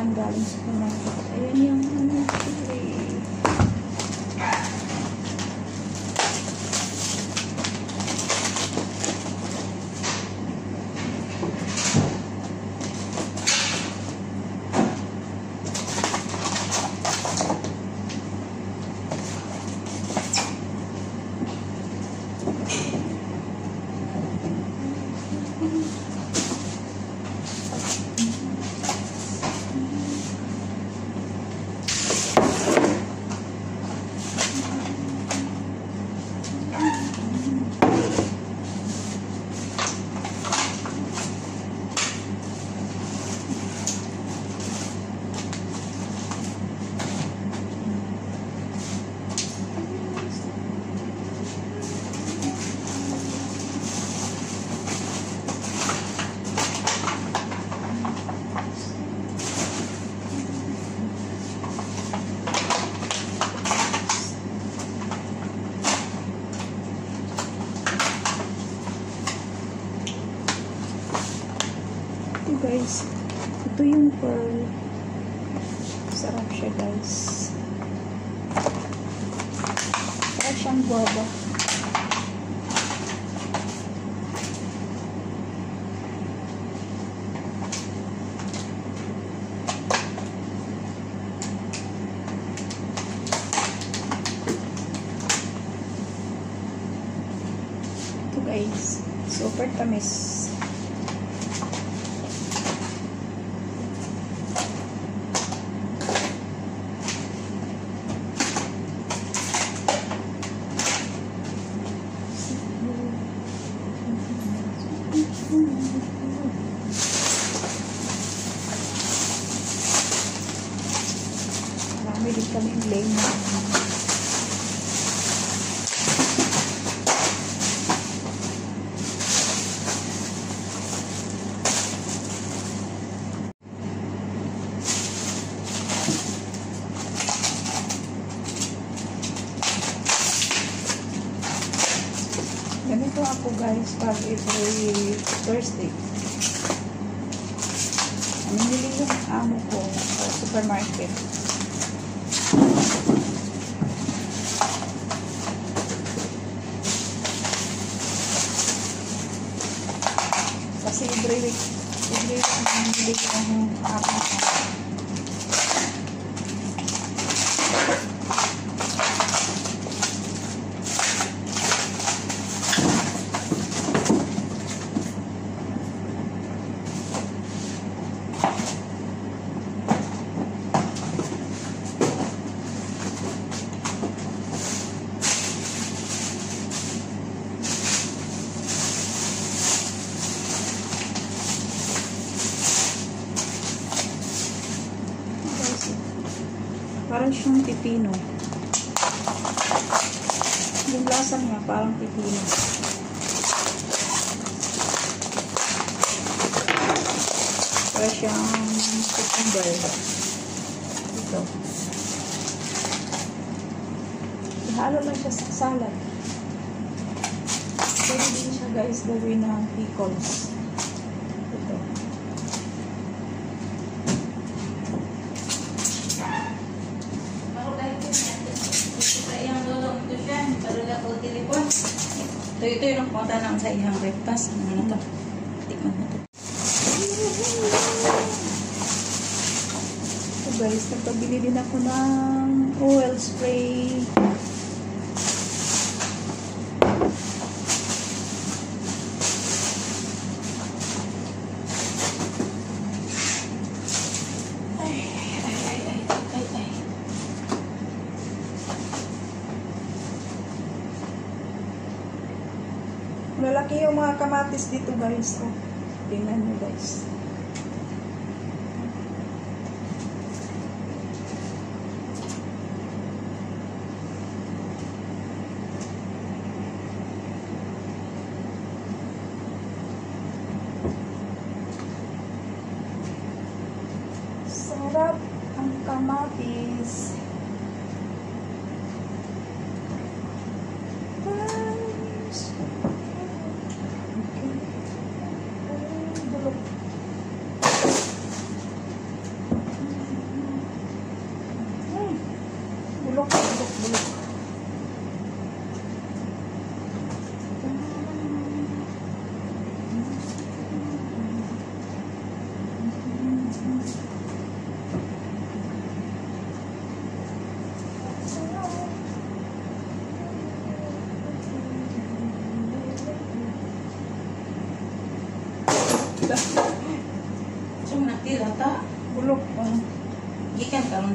lang galing sa supermarket. Ayan yung ano, chili. Guys, ito yung pearl. Sarap siya, guys. Para siyang guava. Ito, guys, super tamis. Marami din kami yung lemon. Ganito ako, guys, pag every Thursday. Namimili yung amo ko sa supermarket. Kasi every week namimili yung amo ko. Parang siyang pipino. Yung lasa niya parang pipino. Parang siyang cucumber. Ito. Ihalo lang siya sa salad. Pwede din siya, guys, gawin ng pickles. Ito. Ito yung punta ng sa ihang breakfast. Ano na ito? Tikman na ito. So guys, nagpabili din ako ng oil spray. Malaki yung mga kamatis dito, guys. Oh, tingnan nyo, guys. Sarap ang kamatis.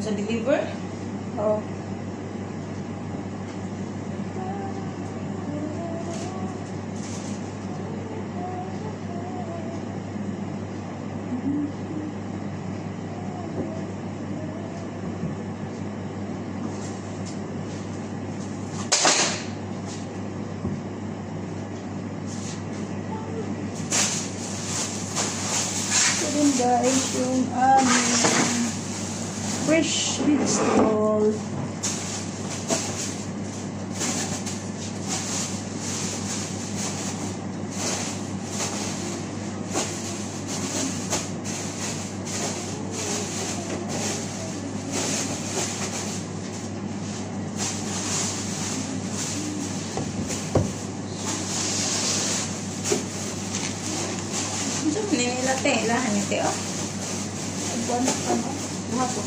Sa deliver? Oo. Ito guys, yung aming fresh vegetable. Nilate, lahan ito oh. Buwan ka na. Hapon.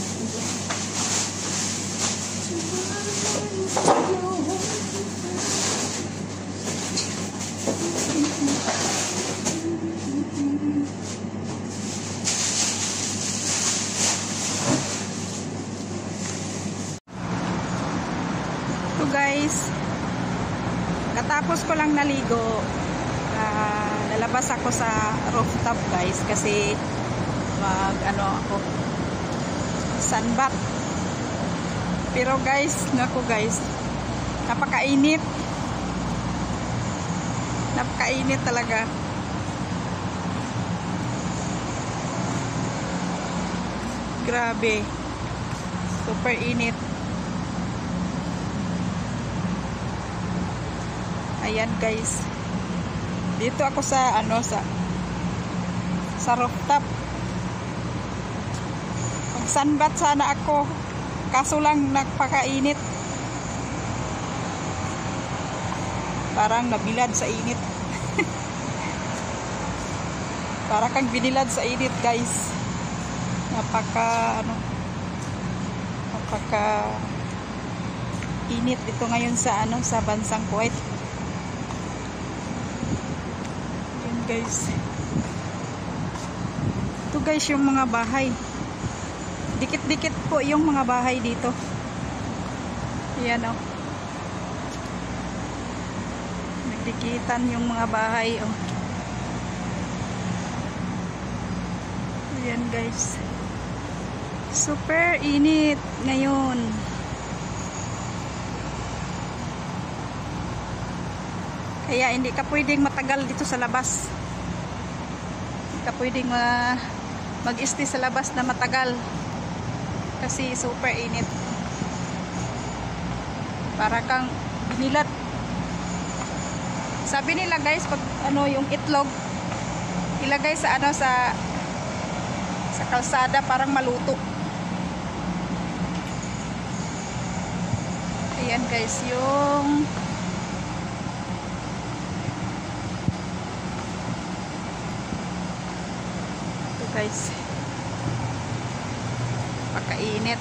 So guys, natapos ko lang naligo. Lalabas ako sa rooftop guys kasi ako sunbath. Pero guys, naku guys, napakainit talaga. Grabe, super init. Ayan guys, dito ako sa sa rooftop. Mag-sunbath sana ako, kaso lang nagpakainit. Parang nabilad sa init. Para kang binilad sa init guys. Napaka init dito ngayon sa sa bansang Kuwait. Guys, ito guys yung mga bahay, dikit-dikit po yung mga bahay dito. Ayan oh, nagdikitan yung mga bahay oh. Ayan guys, super init ngayon. Kaya hindi ka pwedeng matagal dito sa labas. Hindi ka pwedeng mag-stay sa labas na matagal. Kasi super init. Para kang binilat. Sabi nila guys, pag yung itlog ilagay sa sa kalsada parang maluto. Ayan guys, yung guys, pagkainit.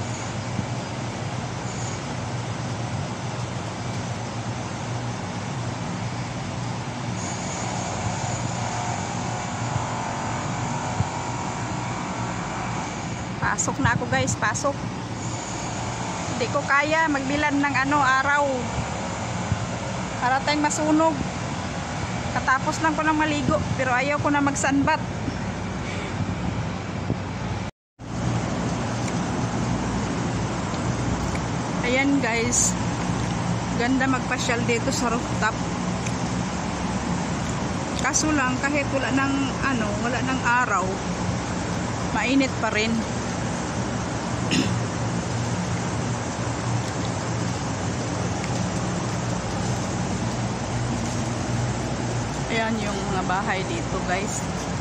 Pasok na ako guys, pasok. Hindi ko kaya magbilan ng araw para tayong masunog. Katapos lang ko ng maligo, pero ayaw ko na mag-sunbath. Ayan guys, ganda magpasyal dito sa rooftop. Kaso lang kahit wala ng araw, mainit pa rin. Ayan yung mga bahay dito guys.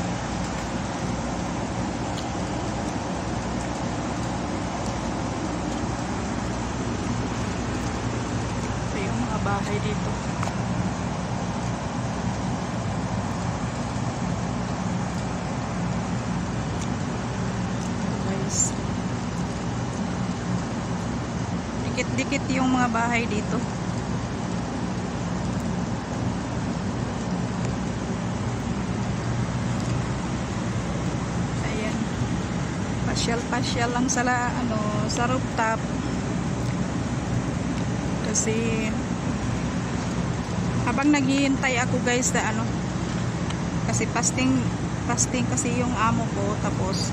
Bahay dito. Guys, dikit-dikit yung mga bahay dito. Ayan, pasyal lang sa sa rooftop kasi habang naghihintay ako guys na kasi fasting kasi yung amo ko, tapos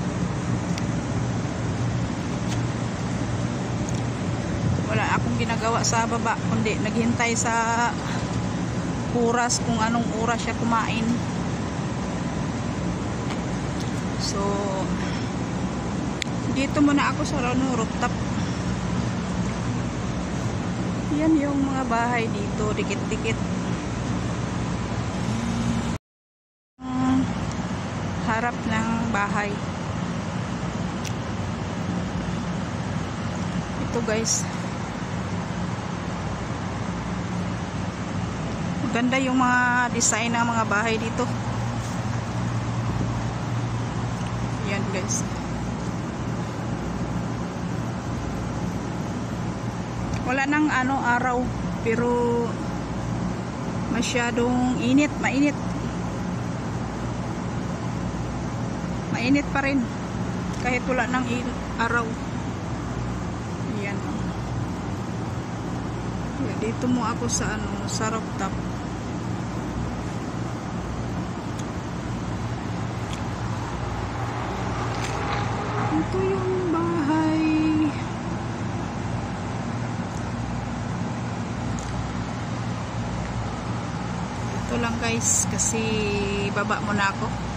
wala akong ginagawa sa baba kundi naghintay sa oras kung anong oras siya kumain. So dito muna ako sa rooftop. Yan yung mga bahay dito, dikit-dikit. Harap ng bahay. Ito guys. Maganda yung mga design ng mga bahay dito. Yan guys. Wala nang araw, pero masyadong mainit pa rin kahit wala nang araw. Yan. Dito mo ako sa sa rooftop. Ito yung bahay. Ito lang guys, kasi baba muna ako.